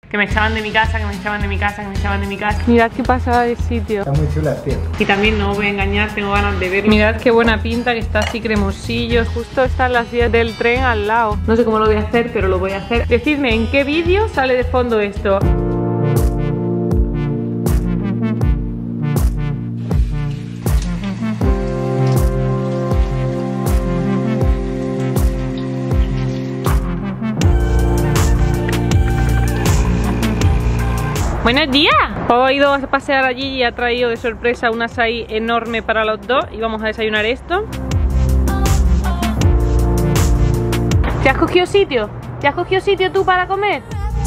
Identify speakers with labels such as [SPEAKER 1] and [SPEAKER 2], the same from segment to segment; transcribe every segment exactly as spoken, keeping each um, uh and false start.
[SPEAKER 1] Que me echaban de mi casa, que me echaban de mi casa, que me echaban de mi casa. Mirad qué pasada de sitio.
[SPEAKER 2] Está muy chula, tío.
[SPEAKER 1] Y también no os voy a engañar, tengo ganas de verlo. Mirad qué buena pinta, que está así cremosillo. Justo están las vías del tren al lado. No sé cómo lo voy a hacer, pero lo voy a hacer. Decidme en qué vídeo sale de fondo esto. ¡Buenos días! Pau ha ido a pasear allí y ha traído de sorpresa un açaí enorme para los dos y vamos a desayunar esto. ¿Te has cogido sitio? ¿Te has cogido sitio tú para comer?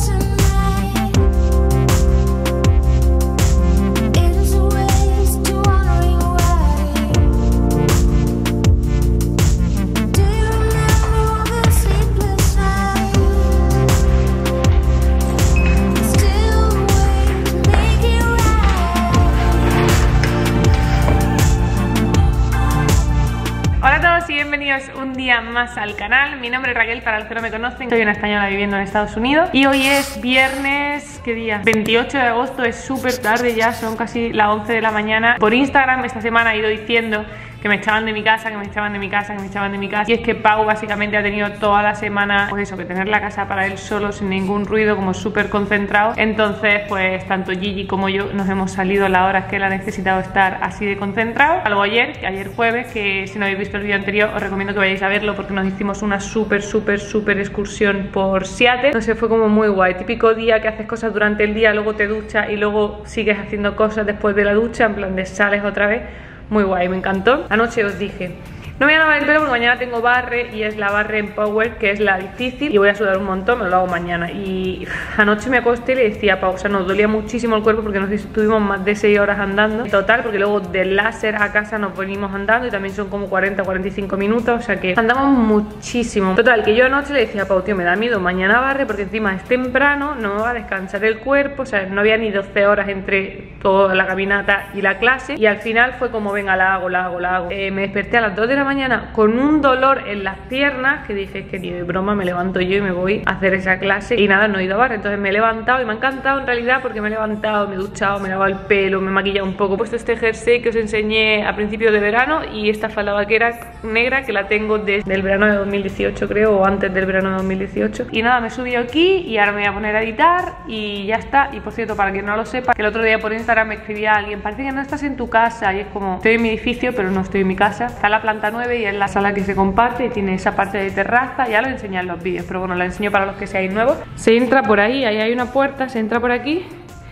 [SPEAKER 1] Y bienvenidos un día más al canal. Mi nombre es Raquel, para los que no me conocen. Soy una española viviendo en Estados Unidos. Y hoy es viernes, ¿qué día? veintiocho de agosto, es súper tarde ya, son casi las once de la mañana. Por Instagram esta semana he ido diciendo que me echaban de mi casa, que me echaban de mi casa, que me echaban de mi casa. Y es que Pau básicamente ha tenido toda la semana, pues eso, que tener la casa para él solo, sin ningún ruido, como súper concentrado. Entonces, pues tanto Gigi como yo nos hemos salido a las horas que él ha necesitado estar así de concentrado. Algo ayer, que ayer jueves, que si no habéis visto el vídeo anterior, os recomiendo que vayáis a verlo porque nos hicimos una súper, súper, súper excursión por Seattle. Entonces fue como muy guay. Típico día que haces cosas durante el día, luego te duchas y luego sigues haciendo cosas después de la ducha, en plan de sales otra vez. Muy guay, me encantó. Anoche os dije, no me voy a lavar el pelo porque mañana tengo barre y es la barre en Power, que es la difícil, y voy a sudar un montón, me lo hago mañana. Y uf, anoche me acosté y le decía a Pau, o sea, nos dolía muchísimo el cuerpo porque nos estuvimos más de seis horas andando. En total, porque luego del láser a casa nos venimos andando y también son como cuarenta a cuarenta y cinco minutos, o sea que andamos muchísimo. Total, que yo anoche le decía a Pau, tío, me da miedo mañana barre porque encima es temprano, no me va a descansar el cuerpo, o sea, no había ni doce horas entre toda la caminata y la clase. Y al final fue como, venga, la hago, la hago, la hago. Eh, me desperté a las dos de la mañana con un dolor en las piernas que dije, es que ni de broma me levanto yo y me voy a hacer esa clase. Y nada, no he ido a barre, entonces me he levantado y me ha encantado en realidad porque me he levantado, me he duchado, me he lavado el pelo, me he maquillado un poco. He puesto este jersey que os enseñé a principios de verano y esta falda vaquera negra que la tengo desde el verano de dos mil dieciocho, creo, o antes del verano de dos mil dieciocho. Y nada, me he subido aquí y ahora me voy a poner a editar y ya está. Y por cierto, para quien no lo sepa, que el otro día por Instagram me escribía alguien, parece que no estás en tu casa, y es como, estoy en mi edificio pero no estoy en mi casa. Está en la planta nueve y es la sala que se comparte y tiene esa parte de terraza. Ya lo enseñé en los vídeos, pero bueno, la enseño para los que seáis nuevos. Se entra por ahí, ahí hay una puerta, se entra por aquí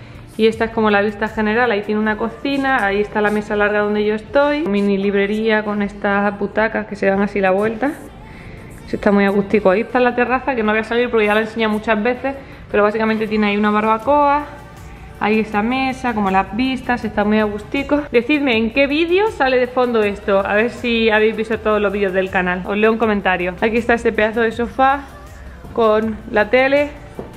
[SPEAKER 1] y esta es como la vista general. Ahí tiene una cocina, ahí está la mesa larga donde yo estoy, mini librería con estas butacas que se dan así la vuelta. Se está muy agustico. Ahí está la terraza, que no voy a salir porque ya la he enseñado muchas veces, pero básicamente tiene ahí una barbacoa. Ahí esta mesa, como las vistas, está muy agustico. Decidme en qué vídeo sale de fondo esto, a ver si habéis visto todos los vídeos del canal. Os leo un comentario. Aquí está este pedazo de sofá con la tele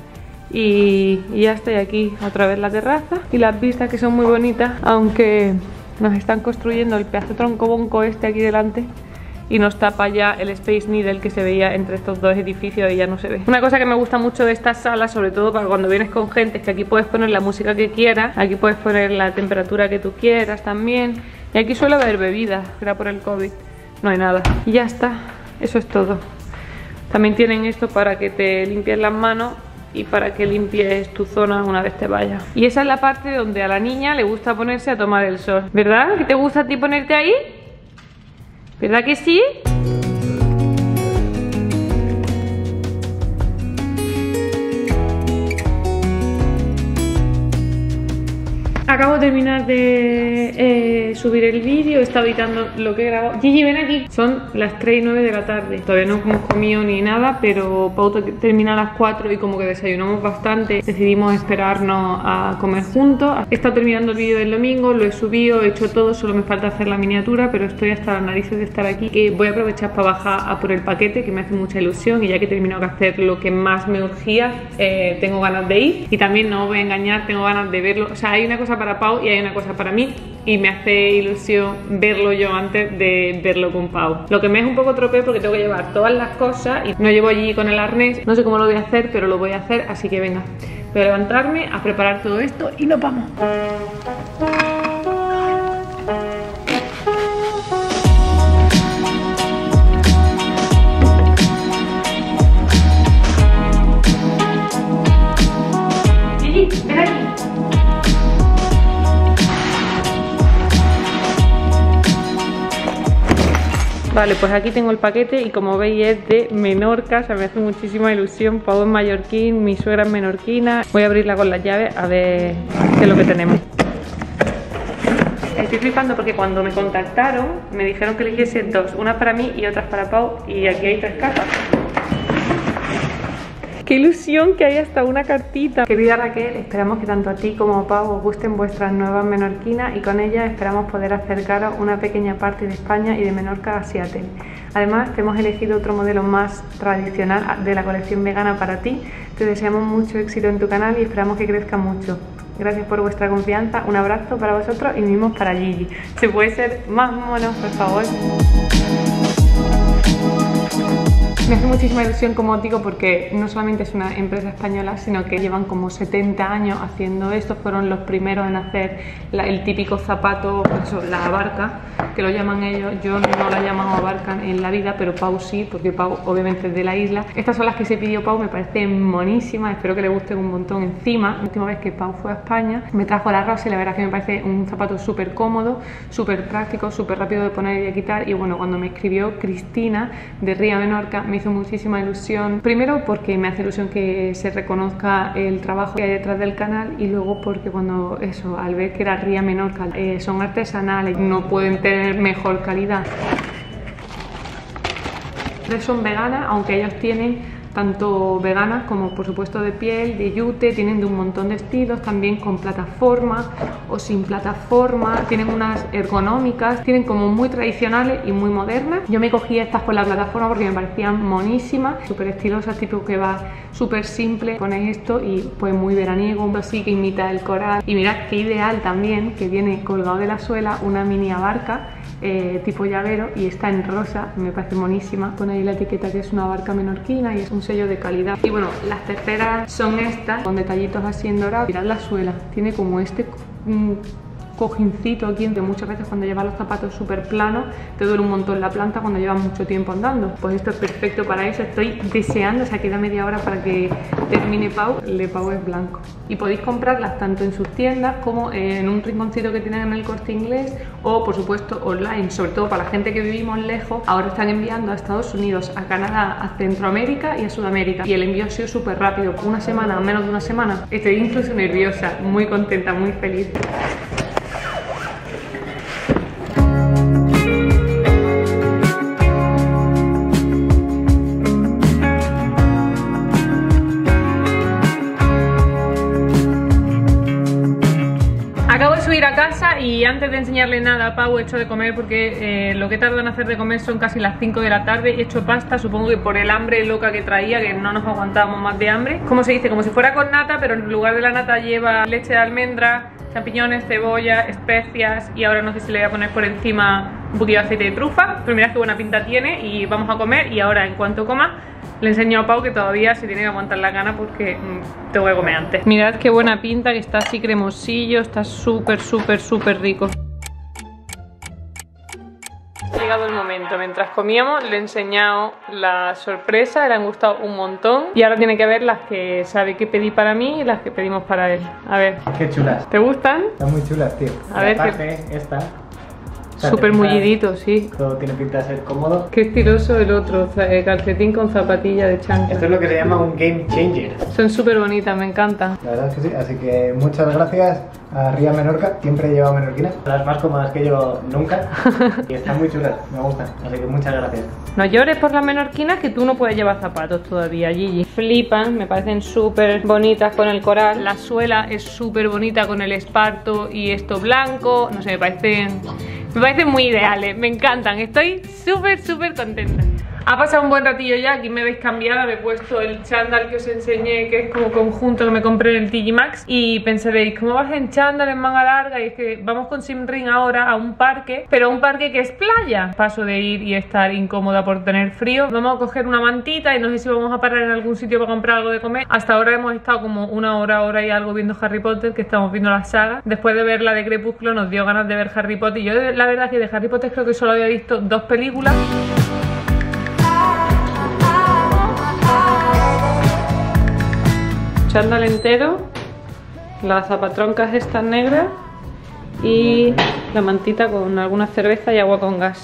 [SPEAKER 1] y, y ya estoy aquí otra vez la terraza. Y las vistas que son muy bonitas, aunque nos están construyendo el pedazo tronco bonco este aquí delante y nos tapa ya el Space Needle que se veía entre estos dos edificios y ya no se ve. Una cosa que me gusta mucho de esta sala, sobre todo para cuando vienes con gente, es que aquí puedes poner la música que quieras, aquí puedes poner la temperatura que tú quieras también, y aquí suele haber bebidas, que era por el COVID, no hay nada. Y ya está, eso es todo. También tienen esto para que te limpies las manos y para que limpies tu zona una vez te vayas. Y esa es la parte donde a la niña le gusta ponerse a tomar el sol, ¿verdad? ¿Qué te gusta a ti ponerte ahí? ¿Verdad que sí? Acabo de terminar de eh, subir el vídeo, he estado editando lo que he grabado. Gigi, ven aquí. Son las tres y nueve de la tarde. Todavía no hemos comido ni nada, pero Pau termina a las cuatro y como que desayunamos bastante. Decidimos esperarnos a comer juntos. He estado terminando el vídeo del domingo, lo he subido, he hecho todo, solo me falta hacer la miniatura, pero estoy hasta las narices de estar aquí. Que voy a aprovechar para bajar a por el paquete, que me hace mucha ilusión, y ya que he terminado de hacer lo que más me urgía, eh, tengo ganas de ir. Y también no os voy a engañar, tengo ganas de verlo. O sea, hay una cosa para para Pau y hay una cosa para mí. Y me hace ilusión verlo yo antes de verlo con Pau. Lo que me es un poco tropeo porque tengo que llevar todas las cosas y no llevo allí con el arnés. No sé cómo lo voy a hacer, pero lo voy a hacer, así que venga. Voy a levantarme, a preparar todo esto y nos vamos. Gigi, ven aquí. Vale, pues aquí tengo el paquete y como veis es de Menorca, o sea, me hace muchísima ilusión. Pau es mallorquín, mi suegra es menorquina. Voy a abrirla con las llaves a ver qué es lo que tenemos. Estoy flipando porque cuando me contactaron me dijeron que eligiese dos, unas para mí y otras para Pau, y aquí hay tres cajas. ¡Qué ilusión que hay hasta una cartita! Querida Raquel, esperamos que tanto a ti como a Pau os gusten vuestras nuevas menorquinas y con ellas esperamos poder acercaros una pequeña parte de España y de Menorca a Seattle. Además, te hemos elegido otro modelo más tradicional de la colección vegana para ti. Te deseamos mucho éxito en tu canal y esperamos que crezca mucho. Gracias por vuestra confianza, un abrazo para vosotros y mimos para Gigi. ¿Se puede ser más mono, por favor? Me hace muchísima ilusión, como os digo, porque no solamente es una empresa española, sino que llevan como setenta años haciendo esto. Fueron los primeros en hacer la, el típico zapato, eso, la abarca, que lo llaman ellos. Yo no la he llamado abarca en la vida, pero Pau sí, porque Pau obviamente es de la isla. Estas son las que se pidió Pau, me parecen monísimas, espero que le gusten un montón. Encima, la última vez que Pau fue a España, me trajo la Rosa y la verdad es que me parece un zapato súper cómodo, súper práctico, súper rápido de poner y de quitar. Y bueno, cuando me escribió Cristina de Ría Menorca, me hizo muchísima ilusión, primero porque me hace ilusión que se reconozca el trabajo que hay detrás del canal, y luego porque cuando eso, al ver que era Ría Menorca, eh, son artesanales, no pueden tener mejor calidad. Tres son veganas, aunque ellos tienen tanto veganas como por supuesto de piel, de yute, tienen de un montón de estilos, también con plataforma o sin plataforma, tienen unas ergonómicas, tienen como muy tradicionales y muy modernas. Yo me cogí estas con la plataforma porque me parecían monísimas, súper estilosas, tipo que va súper simple, ponéis esto y pues muy veraniego, así que imita el coral. Y mirad qué ideal también, que viene colgado de la suela una mini abarca Eh, tipo llavero, y está en rosa, me parece monísima. Pone ahí la etiqueta que es una abarca menorquina y es un sello de calidad. Y bueno, las terceras son estas con detallitos así en dorado. Mirad la suela, tiene como este mmm, cojincito aquí, que muchas veces cuando llevas los zapatos súper planos te duele un montón la planta cuando llevas mucho tiempo andando. Pues esto es perfecto para eso. Estoy deseando, o sea, queda media hora para que termine Pau. El de Pau es blanco. Y podéis comprarlas tanto en sus tiendas como en un rinconcito que tienen en el Corte Inglés, o por supuesto online, sobre todo para la gente que vivimos lejos. Ahora están enviando a Estados Unidos, a Canadá, a Centroamérica y a Sudamérica, y el envío ha sido súper rápido, una semana, menos de una semana. Estoy incluso nerviosa, muy contenta, muy feliz. Acabo de subir a casa y antes de enseñarle nada a Pau he hecho de comer porque eh, lo que tardo en hacer de comer son casi las cinco de la tarde. He hecho pasta, supongo que por el hambre loca que traía, que no nos aguantábamos más de hambre. Como se dice, como si fuera con nata, pero en lugar de la nata lleva leche de almendra, champiñones, cebolla, especias, y ahora no sé si le voy a poner por encima un poquito de aceite de trufa. Pero mirad qué buena pinta tiene y vamos a comer. Y ahora en cuanto coma le enseño a Pau que todavía se tiene que aguantar la gana porque mmm, tengo que comer antes. Mirad qué buena pinta, que está así cremosillo, está súper, súper, súper rico. Ha llegado el momento, mientras comíamos le he enseñado la sorpresa, le han gustado un montón y ahora tiene que ver las que sabe que pedí para mí y las que pedimos para él. A ver.
[SPEAKER 2] Qué chulas.
[SPEAKER 1] ¿Te gustan?
[SPEAKER 2] Están muy chulas, tío.
[SPEAKER 1] A ver,
[SPEAKER 2] aparte, que... esta...
[SPEAKER 1] Súper mullidito, sí.
[SPEAKER 2] Todo tiene pinta de ser cómodo.
[SPEAKER 1] Qué estiloso el otro, calcetín con zapatilla de chancla.
[SPEAKER 2] Esto es lo que se llama un game changer.
[SPEAKER 1] Son súper bonitas, me encantan.
[SPEAKER 2] La verdad es que sí, así que muchas gracias a Ría Menorca. Siempre he llevado menorquinas, las más cómodas que llevo nunca. Y están muy chulas, me gustan, así que muchas gracias.
[SPEAKER 1] No llores por las menorquinas, que tú no puedes llevar zapatos todavía, Gigi. Flipan, me parecen súper bonitas con el coral. La suela es súper bonita con el esparto y esto blanco. No sé, me parecen... Me parecen muy ideales, me encantan, estoy súper súper contenta. Ha pasado un buen ratillo ya, aquí me veis cambiada, me he puesto el chándal que os enseñé, que es como conjunto que me compré en el T G Maxx. Y pensaréis, ¿cómo vas en chándal, en manga larga? Y es que vamos con Simring ahora a un parque, pero a un parque que es playa. Paso de ir y estar incómoda por tener frío. Vamos a coger una mantita y no sé si vamos a parar en algún sitio para comprar algo de comer. Hasta ahora hemos estado como una hora, hora y algo viendo Harry Potter, que estamos viendo la saga. Después de ver la de Crepúsculo nos dio ganas de ver Harry Potter. Y yo la verdad es que de Harry Potter creo que solo había visto dos películas. Chándal entero, las zapatroncas estas negras y la mantita con alguna cerveza y agua con gas.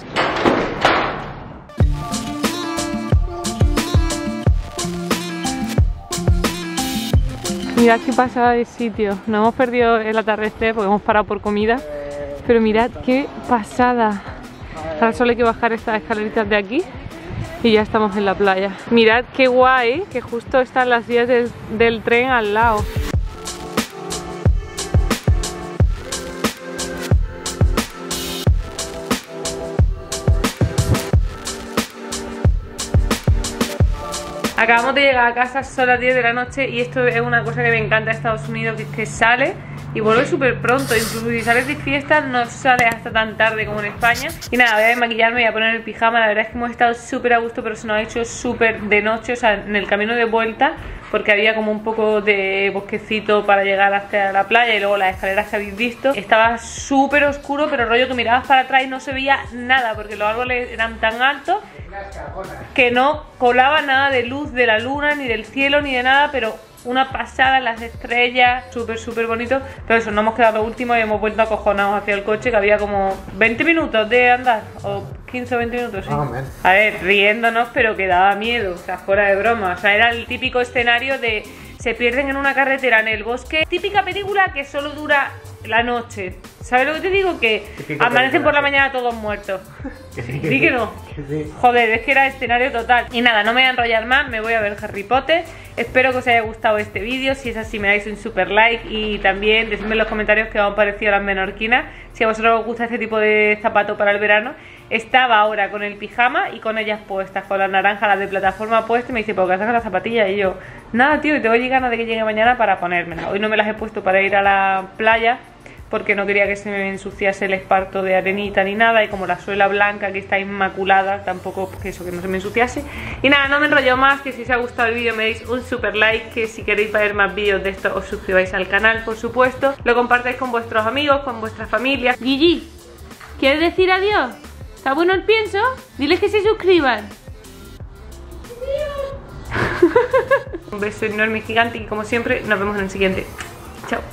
[SPEAKER 1] Mirad qué pasada de sitio. No hemos perdido el atardecer porque hemos parado por comida, pero mirad qué pasada. Ahora solo hay que bajar estas escaleritas de aquí y ya estamos en la playa. Mirad qué guay, que justo están las vías del, del tren al lado. Acabamos de llegar a casa, son las diez de la noche y esto es una cosa que me encanta de Estados Unidos, que es que sale y vuelve súper pronto. Incluso si sales de fiesta no sales hasta tan tarde como en España. Y nada, voy a desmaquillarme, voy a poner el pijama. La verdad es que hemos estado súper a gusto, pero se nos ha hecho súper de noche, o sea, en el camino de vuelta, porque había como un poco de bosquecito para llegar hasta la playa y luego las escaleras que habéis visto. Estaba súper oscuro, pero rollo que mirabas para atrás y no se veía nada, porque los árboles eran tan altos que no colaba nada de luz de la luna, ni del cielo, ni de nada, pero una pasada, las estrellas, súper súper bonito. Pero eso, no hemos quedado lo último y hemos vuelto acojonados hacia el coche, que había como veinte minutos de andar, o quince o veinte minutos, ¿sí? Oh, a ver, riéndonos, pero que daba miedo, o sea, fuera de broma. O sea, era el típico escenario de se pierden en una carretera en el bosque, típica película que solo dura la noche. ¿Sabes lo que te digo? Que amanecen por la mañana todos muertos. Que sí, que, sí, que no. Que sí. Joder, es que era escenario total. Y nada, no me voy a enrollar más, me voy a ver Harry Potter. Espero que os haya gustado este vídeo. Si es así, me dais un super like. Y también decidme en los comentarios qué os han parecido las menorquinas. Si a vosotros os gusta este tipo de zapato para el verano. Estaba ahora con el pijama y con ellas puestas, con las naranjas, las de plataforma puestas. Y me dice, ¿por qué haces las zapatillas? Y yo, nada, tío, y tengo ganas de que llegue mañana para ponérmelas. Hoy no me las he puesto para ir a la playa, porque no quería que se me ensuciase el esparto de arenita ni nada. Y como la suela blanca que está inmaculada, tampoco que eso, que no se me ensuciase. Y nada, no me enrollo más, que si os ha gustado el vídeo me deis un super like, que si queréis ver más vídeos de esto os suscribáis al canal, por supuesto. Lo compartáis con vuestros amigos, con vuestras familias. Gigi, ¿quieres decir adiós? ¿Está bueno el pienso? Diles que se suscriban. Un beso enorme y gigante y como siempre nos vemos en el siguiente.